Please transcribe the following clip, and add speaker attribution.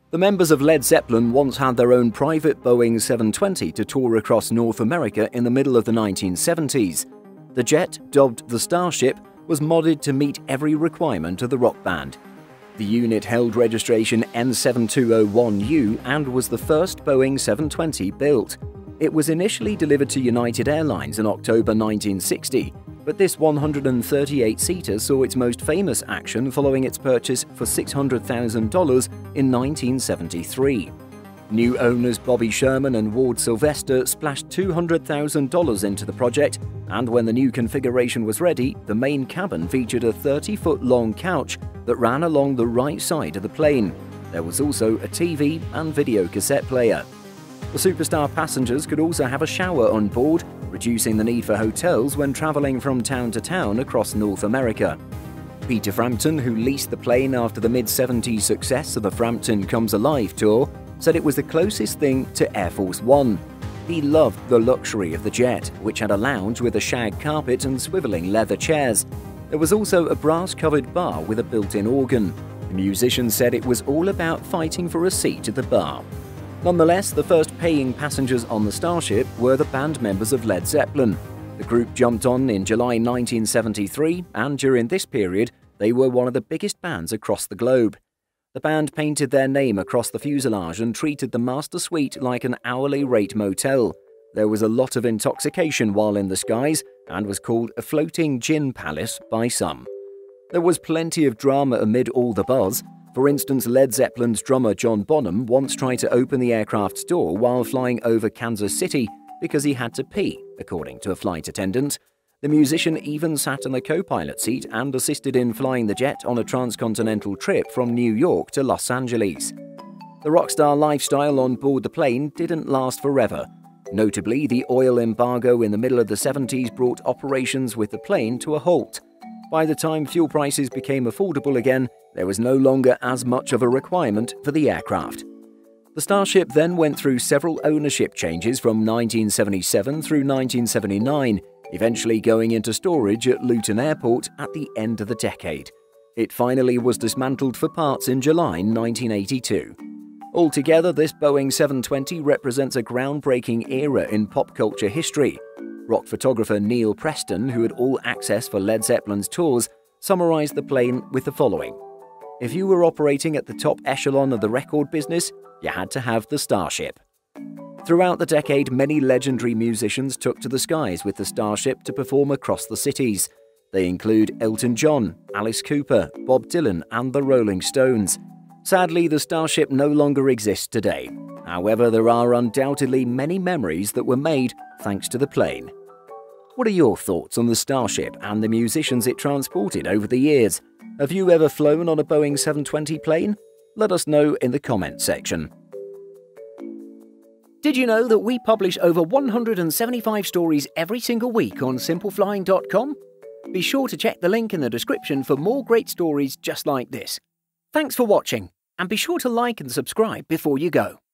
Speaker 1: The members of Led Zeppelin once had their own private Boeing 720 to tour across North America in the middle of the 1970s. The jet, dubbed the Starship, was modded to meet every requirement of the rock band. The unit held registration N7201U and was the first Boeing 720 built. It was initially delivered to United Airlines in October 1960, but this 138-seater saw its most famous action following its purchase for $600,000 in 1973. New owners Bobby Sherman and Ward Sylvester splashed $200,000 into the project, and when the new configuration was ready, the main cabin featured a 30-foot-long couch that ran along the right side of the plane. There was also a TV and video cassette player. The Superstar passengers could also have a shower on board, reducing the need for hotels when traveling from town to town across North America. Peter Frampton, who leased the plane after the mid-70s success of the Frampton Comes Alive tour, said it was the closest thing to Air Force One. He loved the luxury of the jet, which had a lounge with a shag carpet and swiveling leather chairs. There was also a brass-covered bar with a built-in organ. The musician said it was all about fighting for a seat at the bar. Nonetheless, the first paying passengers on the Starship were the band members of Led Zeppelin. The group jumped on in July 1973, and during this period, they were one of the biggest bands across the globe. The band painted their name across the fuselage and treated the master suite like an hourly rate motel. There was a lot of intoxication while in the skies and was called a floating gin palace by some. There was plenty of drama amid all the buzz. For instance, Led Zeppelin's drummer John Bonham once tried to open the aircraft's door while flying over Kansas City because he had to pee, according to a flight attendant. The musician even sat in the co-pilot seat and assisted in flying the jet on a transcontinental trip from New York to Los Angeles. The rockstar lifestyle on board the plane didn't last forever. Notably, the oil embargo in the middle of the 70s brought operations with the plane to a halt. By the time fuel prices became affordable again, there was no longer as much of a requirement for the aircraft. The Starship then went through several ownership changes from 1977 through 1979, eventually going into storage at Luton Airport at the end of the decade. It finally was dismantled for parts in July 1982. Altogether, this Boeing 720 represents a groundbreaking era in pop culture history. Rock photographer Neil Preston, who had all access for Led Zeppelin's tours, summarized the plane with the following: "If you were operating at the top echelon of the record business, you had to have the Starship." Throughout the decade, many legendary musicians took to the skies with the Starship to perform across the cities. They include Elton John, Alice Cooper, Bob Dylan, and the Rolling Stones. Sadly, the Starship no longer exists today. However, there are undoubtedly many memories that were made thanks to the plane. What are your thoughts on the Starship and the musicians it transported over the years? Have you ever flown on a Boeing 720 plane? Let us know in the comments section. Did you know that we publish over 175 stories every single week on simpleflying.com? Be sure to check the link in the description for more great stories just like this. Thanks for watching, and be sure to like and subscribe before you go.